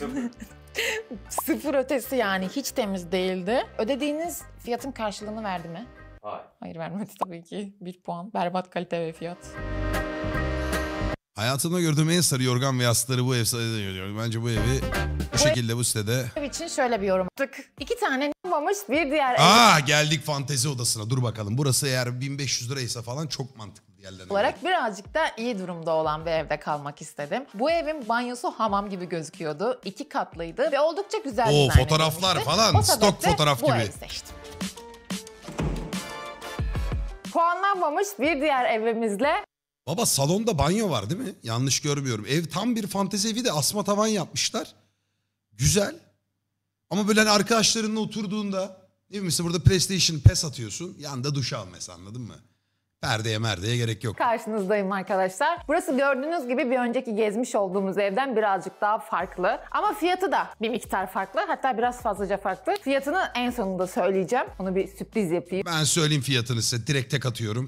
Sıfır ötesi yani hiç temiz değildi. Ödediğiniz fiyatın karşılığını verdi mi? Hayır vermedi tabii ki. 1 puan. Berbat kalite ve fiyat. Hayatımda gördüğüm en sarı yorgan ve yastıkları bu ev sayede görüyorum. Bence bu evi bu şekilde bu sitede. Ev için şöyle bir yorum yaptık. 2 tane olmamış bir diğer Geldik fantezi odasına. Dur bakalım. Burası eğer 1500 liraysa falan çok mantıklı yerlerine. olarak birazcık da iyi durumda olan bir evde kalmak istedim. Bu evin banyosu hamam gibi gözüküyordu. 2 katlıydı ve oldukça güzel dizayn fotoğraflar edilmişti. falan. O Stok sebeple fotoğraf bu gibi. evi seçtim. Puanlanmamış bir diğer evimizle Baba salonda banyo var değil mi? Yanlış görmüyorum. Ev tam bir fantezi evi de asma tavan yapmışlar. Güzel. Ama böyle hani arkadaşlarınla oturduğunda ne bileyim mesela burada PlayStation PES atıyorsun. Yanında duş al mesela anladın mı? Perdeye gerek yok. karşınızdayım arkadaşlar. Burası gördüğünüz gibi bir önceki gezmiş olduğumuz evden birazcık daha farklı. Ama fiyatı da bir miktar farklı. Hatta biraz fazlaca farklı. Fiyatını en sonunda söyleyeceğim. Onu bir sürpriz yapayım. Ben söyleyeyim fiyatını size. Direkt tek atıyorum.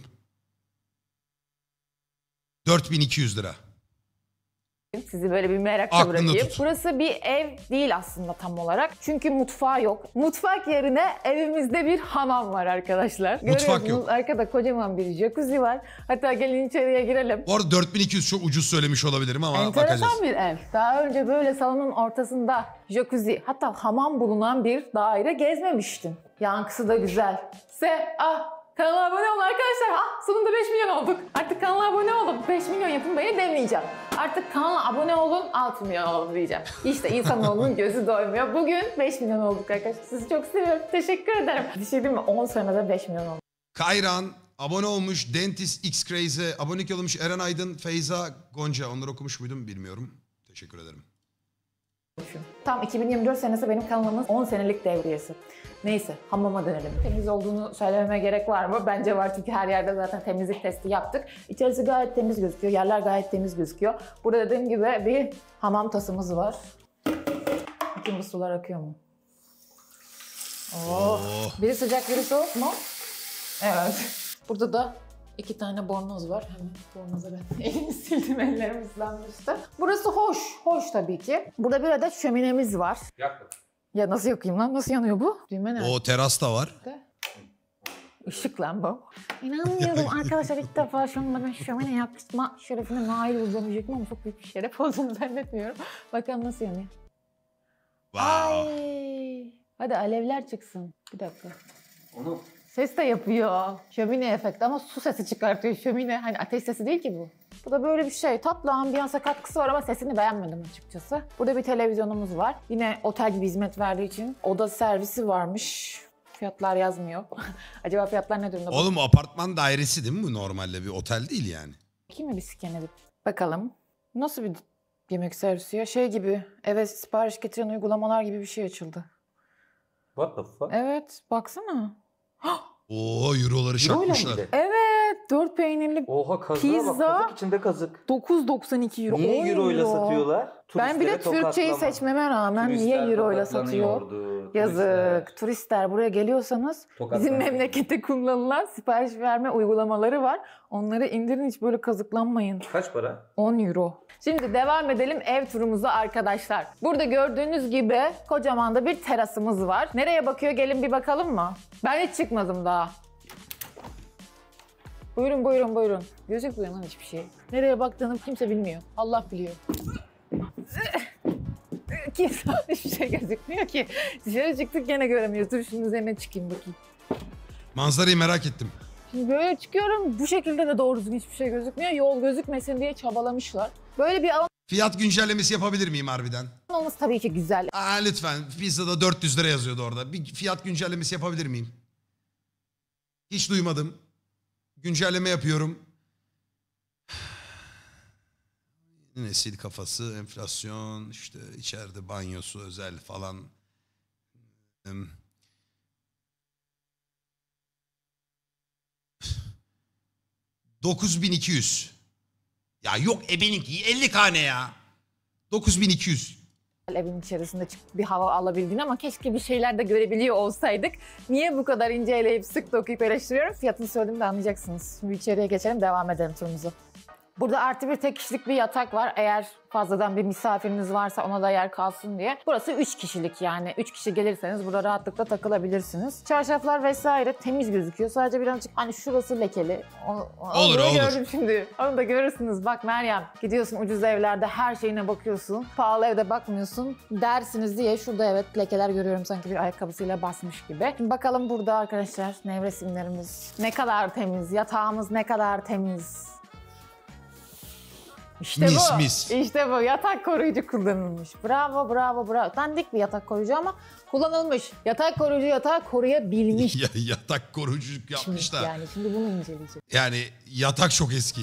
4200 lira. Sizi böyle bir merakla Aklında bırakayım. tut. Burası bir ev değil aslında tam olarak. Çünkü mutfağı yok. Mutfak yerine evimizde bir hamam var arkadaşlar. Mutfak Görüyorsunuz yok. arkada kocaman bir jacuzzi var. Hatta gelin içeriye girelim. Bu arada 4200 çok ucuz söylemiş olabilirim ama Enteresan bakacağız. bir ev. Daha önce böyle salonun ortasında jacuzzi hatta hamam bulunan bir daire gezmemiştim. Yankısı da güzel. Kanala abone olun arkadaşlar. Sonunda 5 milyon olduk. Artık kanala abone olun. 5 milyon yapın beni demeyeceğim. Artık kanala abone olun 6 milyon olun diyeceğim. İşte insanoğlunun gözü doymuyor. Bugün 5 milyon olduk arkadaşlar. Sizi çok seviyorum. Teşekkür ederim. Bir şey değil mi? 10 senede 5 milyon olduk. Kayran abone olmuş. Dentist X Crazy abonelik olmuş. Eren Aydın, Feyza, Gonca. Onları okumuş muydum bilmiyorum. Teşekkür ederim. Tam 2024 senesi benim kanalımın 10 senelik devriyesi. Neyse, hamama dönelim. Temiz olduğunu söylememe gerek var mı? Bence var, çünkü her yerde zaten temizlik testi yaptık. İçerisi gayet temiz gözüküyor, yerler gayet temiz gözüküyor. Burada dediğim gibi bir hamam tasımız var. Bakın bu sular akıyor mu? Oh. Biri sıcak, biri soğuk mu? Evet. Burada da 2 tane bornoz var. Hemen bornoza ben elimi sildim, ellerim ıslanmıştı. Burası hoş, hoş tabii ki. Burada bir adet şöminemiz var. Yakma. Ya nasıl yakayım lan? Nasıl yanıyor bu? Düğme nerede? O teras da var. Işık lan bu. İnanmıyorum arkadaşlar, ilk defa şununla ben şömine yakma şerefine nail olabilecek mi? Ama çok büyük bir şeref olduğunu zannetmiyorum. Bakalım nasıl yanıyor. Wow. Ay. Hadi alevler çıksın. Bir dakika. Onu Ses de yapıyor. Şömine efekti ama su sesi çıkartıyor şömine. Hani ateş sesi değil ki bu. Bu da böyle bir şey. Tatlı ambiyansa katkısı var ama sesini beğenmedim açıkçası. Burada bir televizyonumuz var. Yine otel gibi hizmet verdiği için oda servisi varmış. Fiyatlar yazmıyor. Acaba fiyatlar ne durumda? Oğlum apartman dairesi değil mi bu, normalde bir otel değil yani. Bakayım mı bir scan edip? Bakalım. Nasıl bir yemek servisi ya? Şey gibi, eve sipariş getiren uygulamalar gibi bir şey açıldı. what the fuck? Evet, baksana. Oo, euroları şakmışlar. Evet, 4 peynirli Oha, kazığa Pizza. bak, kazık içinde kazık. 9.92 euro. Niye 10 euro ile euro. satıyorlar? Ben bir de Turistlere Türkçeyi tokatlama. seçmeme rağmen niye Turistler euro ile satıyor? tokatlanıyordu, Yazık. Turistler buraya geliyorsanız bizim Tokatlanıyor. memlekette kullanılan sipariş verme uygulamaları var. Onları indirin, hiç böyle kazıklanmayın. Kaç para? 10 euro. Şimdi devam edelim ev turumuza arkadaşlar. Burada gördüğünüz gibi kocaman da bir terasımız var. Nereye bakıyor, gelin bir bakalım mı? Ben hiç çıkmadım daha. Buyurun buyurun buyurun. Gözükmüyor lan hiçbir şey. Nereye baktığını kimse bilmiyor. Allah biliyor. Kimse hiçbir şey gözükmüyor ki. Dışarı çıktık gene göremiyoruz. Dur şunun üzerine çıkayım bakayım. Manzarayı merak ettim. Şimdi böyle çıkıyorum. Bu şekilde de doğru düzgün hiçbir şey gözükmüyor. Yol gözükmesin diye çabalamışlar. Böyle bir alan Fiyat güncellemesi yapabilir miyim harbiden? olması tabii ki güzel. Aa, lütfen. Pizzada 400 lira yazıyordu orada. Bir fiyat güncellemesi yapabilir miyim? Hiç duymadım. Güncelleme yapıyorum. Nesil kafası, enflasyon, işte içeride banyosu özel falan. 9200. Ya yok ebeninki 50 tane ya. 9200. Evin içerisinde çıkıp bir hava alabildiğini ama keşke bir şeyler de görebiliyor olsaydık. Niye bu kadar ince eleyip sık dokuyup eleştiriyorum? Fiyatını söylediğimde anlayacaksınız. Şimdi içeriye geçelim, devam edelim turumuzu. Burada artı bir tek kişilik bir yatak var. Eğer fazladan bir misafiriniz varsa ona da yer kalsın diye. Burası 3 kişilik yani. 3 kişi gelirseniz burada rahatlıkla takılabilirsiniz. Çarşaflar vesaire temiz gözüküyor. Sadece birazcık hani şurası lekeli. Olur, olur. Gördüm şimdi. Onu da görürsünüz. Bak Meryem, gidiyorsun ucuz evlerde her şeyine bakıyorsun. Pahalı evde bakmıyorsun dersiniz diye şurada evet lekeler görüyorum, sanki bir ayakkabısıyla basmış gibi. Şimdi bakalım burada arkadaşlar nevresimlerimiz ne kadar temiz. Yatağımız ne kadar temiz. İşte Mis, bu. mis. İşte bu. Yatak koruyucu kullanılmış. Bravo, bravo, bravo. Dandik bir yatak koruyucu ama kullanılmış. Yatak koruyucu yatağı koruyabilmiş. Ya, yatak koruyuculuk yapmış da. Şimdi bunu inceleyeceğiz. Yani yatak çok eski.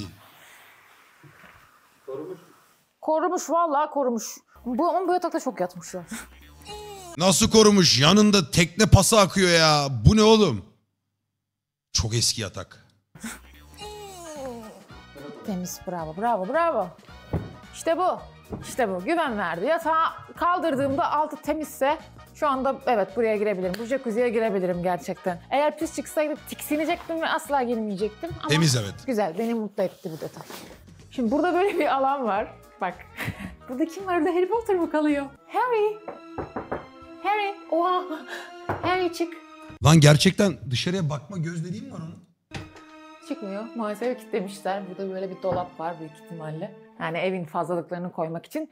Korumuş, vallahi korumuş. Bu yatakta çok yatmışlar. Nasıl korumuş? Yanında tekne pası akıyor ya. Bu ne oğlum? Çok eski yatak. Temiz, bravo, bravo, bravo. İşte bu. İşte bu. Güven verdi. Yatağı kaldırdığımda altı temizse şu anda evet buraya girebilirim. Bu jacuzziye girebilirim gerçekten. Eğer pis çıksaydı tiksinecektim ve asla girmeyecektim. Ama Temiz evet. güzel. Beni mutlu etti bu detay. Şimdi burada böyle bir alan var. Bak. Burada kim var? Orada Harry Potter mı kalıyor? Harry. Harry. Oha. Harry çık. Lan gerçekten dışarıya bakma gözleriği mi var onun? Çıkmıyor. Maalesef kilitlemişler. Burada böyle bir dolap var büyük ihtimalle. Yani evin fazlalıklarını koymak için.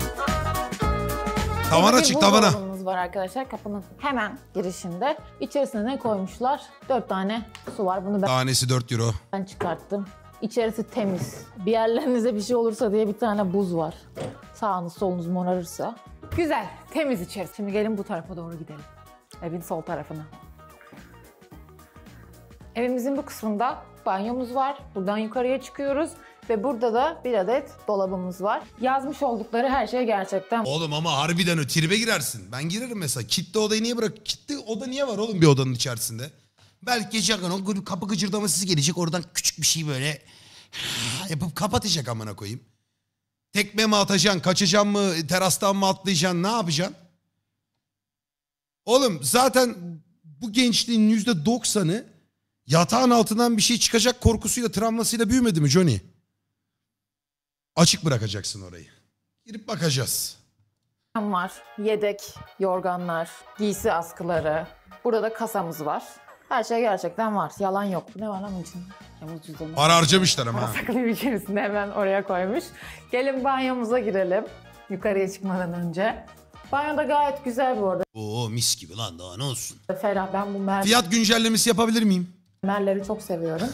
Tavan Bir açık, tavana. buzdolabımız var arkadaşlar kapının hemen girişinde. İçerisine ne koymuşlar? 4 tane su var. Bunu Tanesi 4 euro. ben çıkarttım. İçerisi temiz. Bir yerlerinize bir şey olursa diye bir tane buz var. Sağınız solunuz morarırsa. Güzel, temiz içerisi. Şimdi gelin bu tarafa doğru gidelim. Evin sol tarafına. Evimizin bu kısmında banyomuz var. Buradan yukarıya çıkıyoruz. Ve burada da bir adet dolabımız var. Yazmış oldukları her şey gerçekten Oğlum ama harbiden o tribe girersin. Ben girerim mesela. Kilitli odayı niye bırak? Kilitli oda niye var oğlum bir odanın içerisinde? Belki gece o kapı gıcırdaması gelecek. Oradan küçük bir şey böyle yapıp kapatacak amına koyayım. Tekme mi atacaksın? Kaçacaksın mı? Terastan mı atlayacaksın? Ne yapacaksın? Oğlum zaten bu gençliğin %90'ı yatağın altından bir şey çıkacak korkusuyla, travmasıyla büyümedi mi Johnny? Açık bırakacaksın orayı. Girip bakacağız. var. Yedek yorganlar, giysi askıları. Burada da kasamız var. Her şey gerçekten var. Yalan yok. Ne var lan bunun içinde? Yavuz cüzdanı. Para harcamışlar ama. ha. Saklı bir içerisinde hemen oraya koymuş. Gelin banyomuza girelim. Yukarıya çıkmadan önce. Banyo da gayet güzel bu arada. Oo mis gibi lan daha ne olsun. Ferah. Ben bu Fiyat güncellemesi yapabilir miyim? mermerleri çok seviyorum.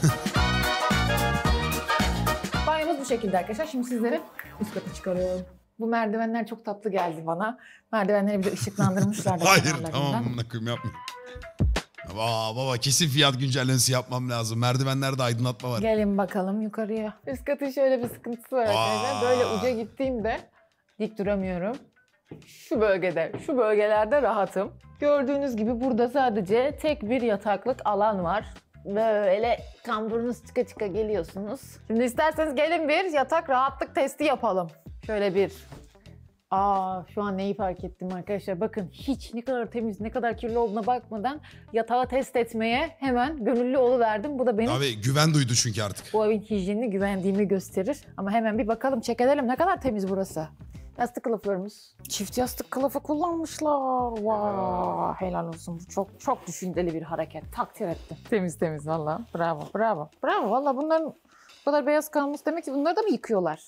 Banyomuz bu şekilde arkadaşlar. Şimdi sizleri üst kata çıkarıyorum. Bu merdivenler çok tatlı geldi bana. Merdivenleri bir de ışıklandırmışlar da Hayır kenarlarından. tamam amına koyayım yapma. Baba kesin fiyat güncellemesi yapmam lazım. Merdivenlerde aydınlatma var. Gelin bakalım yukarıya. Üst katın şöyle bir sıkıntısı var arkadaşlar. Böyle uca gittiğimde dik duramıyorum. Şu bölgelerde rahatım. Gördüğünüz gibi burada sadece tek bir yataklık alan var. Böyle kamburunuz çıka çıka geliyorsunuz. Şimdi isterseniz gelin bir yatak rahatlık testi yapalım. Şöyle bir... şu an neyi fark ettim arkadaşlar. Bakın hiç ne kadar temiz, ne kadar kirli olduğuna bakmadan yatağı test etmeye hemen gönüllü oluverdim. Bu da benim Abi güven duydu çünkü artık. bu evin hijyenine güvendiğimi gösterir. Ama hemen bir bakalım, check edelim ne kadar temiz burası. Yastık kılıflarımız. Çift yastık kılıfı kullanmışlar. Vay, helal olsun. Bu çok düşünceli bir hareket. Takdir ettim. Temiz valla. Bravo. Valla bunların bu kadar beyaz kalması demek ki bunları da mı yıkıyorlar?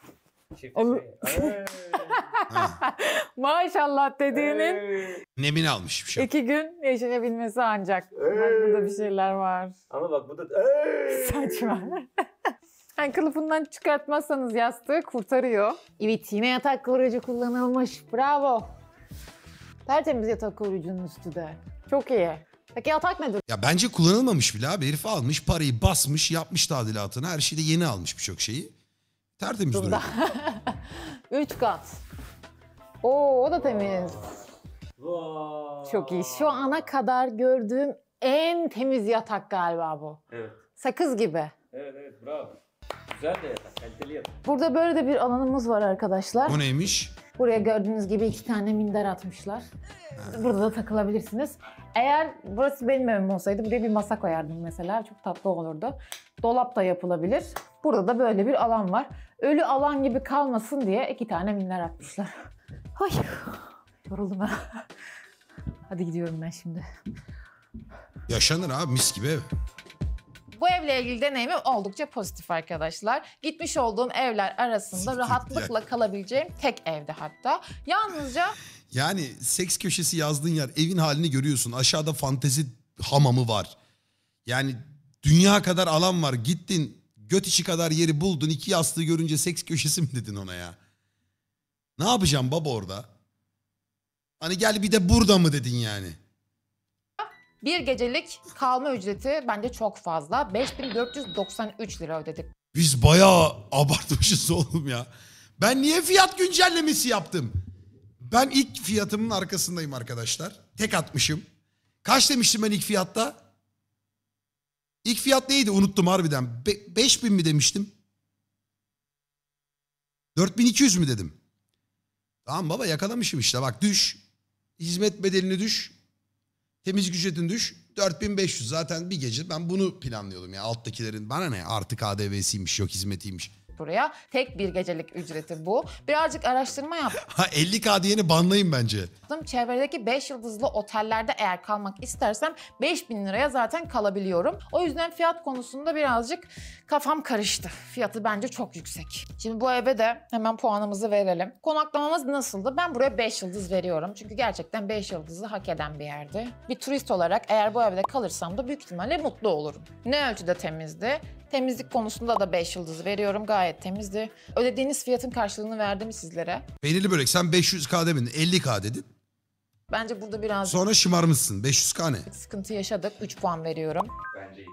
Maşallah dediğinin Nemini almış bir şey. 2 gün yaşayabilmesi ancak. Bak burada bir şeyler var. Ama bak bu da... Saçma. Yani kılıfından çıkartmazsanız yastığı kurtarıyor. Evet yine yatak koruyucu kullanılmış. Bravo. Tertemiz yatak koruyucunun üstü de. Çok iyi. Peki yatak nedir? Ya bence kullanılmamış bile abi. Herif almış parayı basmış yapmış tadilatını. Her şeyi de yeni almış birçok şeyi. Tertemiz duruyor. 3 kat. Oo o da temiz. Çok iyi. Şu ana kadar gördüğüm en temiz yatak galiba bu. Evet. Sakız gibi. Evet bravo. Güzel de yatak, kaliteli yatak. Burada böyle de bir alanımız var arkadaşlar. O neymiş? Buraya gördüğünüz gibi 2 tane minder atmışlar. Burada da takılabilirsiniz. Eğer burası benim evim olsaydı buraya bir masa koyardım mesela. Çok tatlı olurdu. Dolap da yapılabilir. Burada da böyle bir alan var. Ölü alan gibi kalmasın diye 2 tane minder atmışlar. Ay, yoruldum ha. Hadi gidiyorum ben şimdi. Yaşanır abi mis gibi ev. Bu evle ilgili deneyimim oldukça pozitif arkadaşlar. Gitmiş olduğum evler arasında Siktir rahatlıkla kalabileceğim tek evdi hatta. Yalnızca Yani seks köşesi yazdığın yer evin halini görüyorsun. Aşağıda fantezi hamamı var. Yani dünya kadar alan var. Gittin göt içi kadar yeri buldun. 2 yastığı görünce seks köşesi mi dedin ona ya? Ne yapacağım baba orada? Hani gel bir de burada mı dedin yani? bir gecelik kalma ücreti bence çok fazla. 5493 lira ödedik. Biz bayağı abartmışız oğlum ya. Ben niye fiyat güncellemesi yaptım? Ben ilk fiyatımın arkasındayım arkadaşlar. Tek atmışım. Kaç demiştim ben ilk fiyatta? İlk fiyat neydi? Unuttum harbiden. 5000 mi demiştim? 4200 mü dedim? Tamam baba yakalamışım işte bak düş. Hizmet bedelini düş. Temizlik ücretini düş. 4500 zaten bir gece ben bunu planlıyordum ya alttakilerin. Bana ne artık KDV'siymiş yok hizmetiymiş. Buraya tek bir gecelik ücreti bu. Birazcık araştırma yaptım. Ha 50K diyeni banlayın bence. Çevredeki 5 yıldızlı otellerde eğer kalmak istersem 5000 liraya zaten kalabiliyorum. O yüzden fiyat konusunda birazcık kafam karıştı. Fiyatı bence çok yüksek. Şimdi bu eve de hemen puanımızı verelim. Konaklamamız nasıldı? Ben buraya 5 yıldız veriyorum. Çünkü gerçekten 5 yıldızı hak eden bir yerdi. Bir turist olarak eğer bu evde kalırsam da büyük ihtimalle mutlu olurum. Ne ölçüde temizdi? Temizlik konusunda da 5 yıldız veriyorum. Gayet temizdi. Ödediğiniz fiyatın karşılığını verdim sizlere. Peynirli börek sen 500K demedin 50K dedin. Bence burada biraz Sonra şımarmışsın 500K ne? sıkıntı yaşadık. 3 puan veriyorum. Bence 2.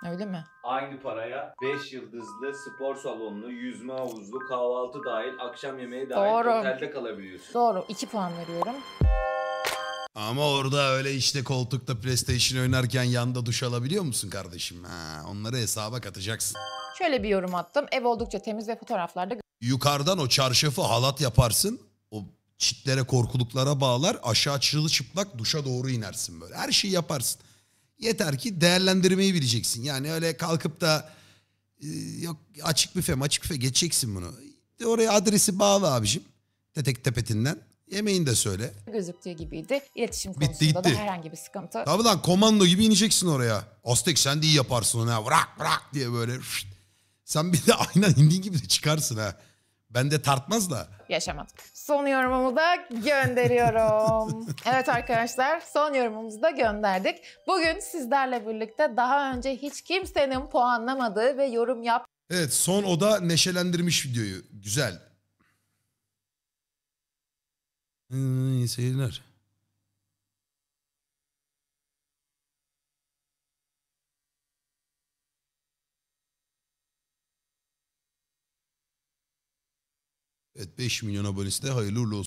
Öyle mi? Aynı paraya 5 yıldızlı spor salonlu, yüzme havuzlu, kahvaltı dahil, akşam yemeği dahil Doğru. otelde kalabiliyorsun. Doğru. 2 puan veriyorum. Ama orada öyle işte koltukta PlayStation oynarken yanda duş alabiliyor musun kardeşim? Ha, onları hesaba katacaksın. Şöyle bir yorum attım. Ev oldukça temiz ve fotoğraflarda Yukarıdan o çarşafı halat yaparsın. O çitlere, korkuluklara bağlar. Aşağı çırılçıplak duşa doğru inersin böyle. Her şeyi yaparsın. Yeter ki değerlendirmeyi bileceksin. Yani öyle kalkıp da yok açık büfe geçeceksin bunu. Oraya adresi bağla abicim. Tetek tepetinden. Yemeğini de söyle. gözüktüğü gibiydi. İletişim Bitti, konusunda da gitti. herhangi bir sıkıntı Tabii lan komando gibi ineceksin oraya. Aztek sen de iyi yaparsın onu ha. Bırak diye böyle. Sen bir de aynen indiğin gibi de çıkarsın ha. Ben de tartmaz da. yaşamadık. Son yorumumu da gönderiyorum. Evet arkadaşlar, son yorumumuzu da gönderdik. Bugün sizlerle birlikte daha önce hiç kimsenin puanlamadığı ve yorum Evet son oda neşelendirmiş videoyu. Güzel. İyi seyirler. Evet 5 milyon abonesi de hayırlı uğurlu olsun.